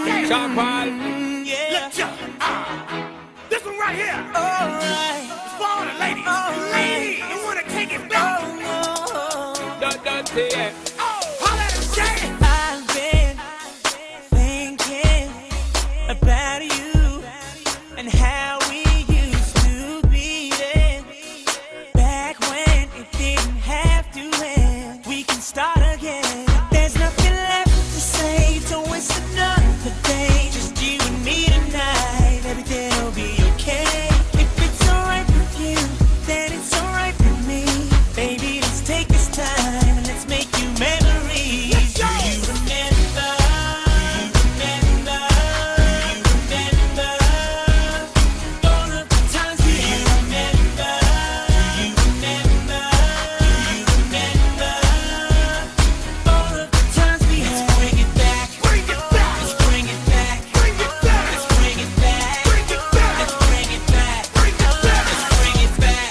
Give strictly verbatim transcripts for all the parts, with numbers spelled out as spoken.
yeah. Sean Paul. Mm, yeah. Look, ya, uh, this one right here. All right. It's for all the ladies. All ladies, right. You wanna take it back? Oh, no. Don't, don't say it. Oh, holla at him, Jay. I've been thinking about you and how we used to be then. Back when it didn't have to end. We can start again. There's nothing left to say, so it's another day. Just you and me tonight. Everything will be okay. If it's alright with you, then it's alright with me. Baby, let's take this time and let's make you memories. Do you remember? Do you remember? Do you remember all of the times we had? Do you remember? Do you remember? Do you remember all of the times we had? Let's bring it back. Bring it back. Let's bring it back. Bring it back. Let's bring it back. Bring it back. Let's bring it back. Bring it back. Let's bring it back.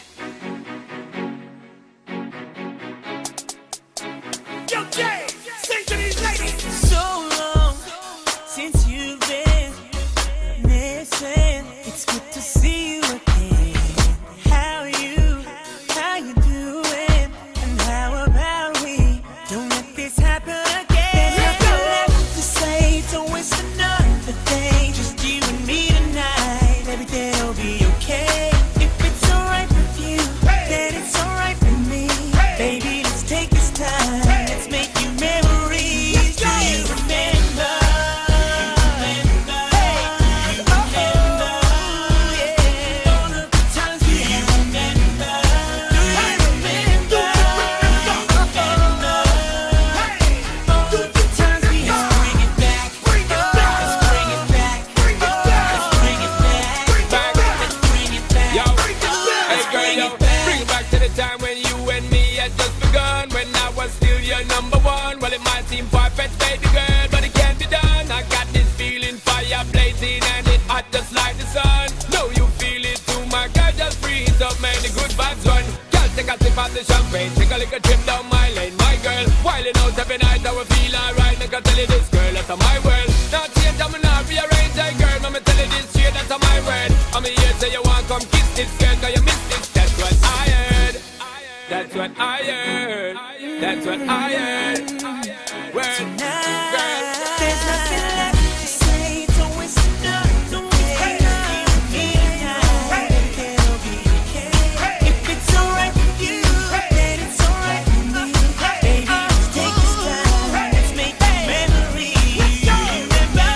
Yo, Jay, sing to these ladies. So long since you've been missing. It's good to see you again. How you, how you doing? And how about we don't let this happen again? There's nothing left to say, so it's another day. Just you and me tonight. Everything will be okay. If it's alright with you, then it's alright with me. Baby, let's take this time. Let's make you memories. Do you remember? Do you remember? Do you remember? Yeah. All of the times we had. Do you remember? Do you remember? Do you remember? All of the times we had. Let's bring it back. Let's bring it back. Let's bring it back. Let's bring it back. Yo, hey girl, yo, bring it back to the time when you and me had just begun. When I was still your number one. Well, it might seem far-fetched, baby girl, but it can't be done. I got this feeling, fire blazing, and it hot just like the sun. Know you feel it too, my girl, just freeze up, man, the good vibes run. Girl, take a sip of the champagne, take a little trip down my lane, my girl. Wilding out every night, I will feel alright. I can tell you this, girl, that's my world. Now change, I'm not rearrange, hey girl, I'ma tell you this straight, that's my word. I'm here, say you want come kiss this girl, cause you miss this. That's what I heard. That's what I heard. That's what I heard. Word, girl. There's nothing left to say, so it's another day. You and me tonight. Everything will be okay. If it's alright with you, then it's alright with me. Baby, let's take this time. Let's make memories. Do you remember?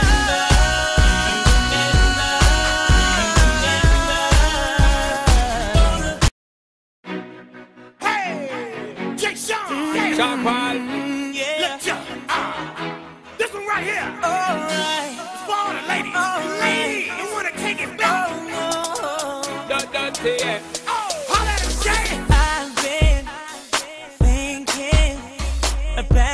Hey, Jay Sean. Yeah. Sean Paul. Mm, yeah. Look, ya, uh, this one right here. All right. It's for all the ladies. All ladies, you wanna take it back? Oh, no. Don't, don't say it. Oh, holla at him, Jay. I've been thinking about